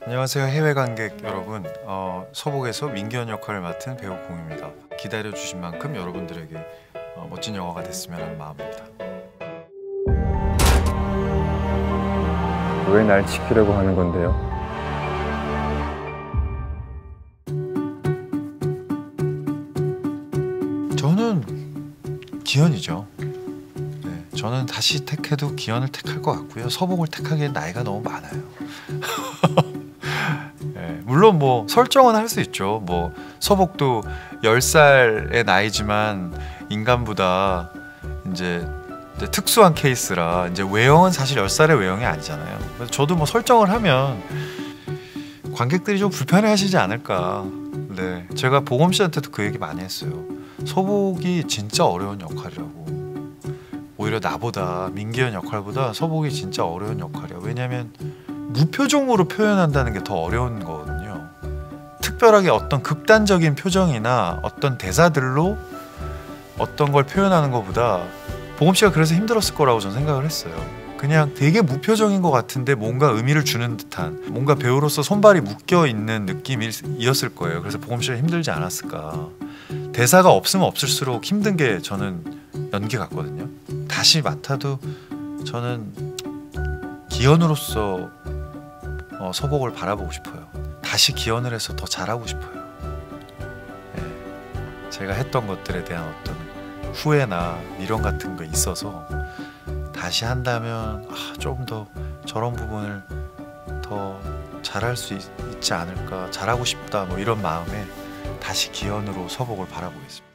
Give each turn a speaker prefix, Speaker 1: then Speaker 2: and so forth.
Speaker 1: 안녕하세요, 해외 관객 여러분. 서복에서 민기현 역할을 맡은 배우 공입니다. 기다려주신 만큼 여러분들에게 멋진 영화가 됐으면 하는 마음입니다.
Speaker 2: 왜 날 지키려고 하는 건데요?
Speaker 1: 저는 기현이죠. 네, 저는 다시 택해도 기현을 택할 것 같고요. 서복을 택하기엔 나이가 너무 많아요. 네, 물론 뭐 설정은 할 수 있죠. 뭐 서복도 10살의 나이지만 인간보다 이제 특수한 케이스라 이제 외형은 사실 10살의 외형이 아니잖아요. 그래서 저도 뭐 설정을 하면 관객들이 좀 불편해하시지 않을까. 네, 제가 보검 씨한테도 그 얘기 많이 했어요. 서복이 진짜 어려운 역할이라고. 오히려 나보다 민기현 역할보다 서복이 진짜 어려운 역할이야. 왜냐면 무표정으로 표현한다는 게 더 어려운 거거든요. 특별하게 어떤 극단적인 표정이나 어떤 대사들로 어떤 걸 표현하는 것보다 보검 씨가 그래서 힘들었을 거라고 저는 생각을 했어요. 그냥 되게 무표정인 것 같은데 뭔가 의미를 주는 듯한, 뭔가 배우로서 손발이 묶여 있는 느낌이었을 거예요. 그래서 보검 씨가 힘들지 않았을까. 대사가 없으면 없을수록 힘든 게 저는 연기 같거든요. 다시 맡아도 저는 기현으로서 서복을 바라보고 싶어요. 다시 기현을 해서 더 잘하고 싶어요. 네. 제가 했던 것들에 대한 어떤 후회나 미련 같은 거 있어서 다시 한다면 좀 더 저런 부분을 더 잘할 수 있지 않을까, 잘하고 싶다 뭐 이런 마음에 다시 기현으로 서복을 바라보겠습니다.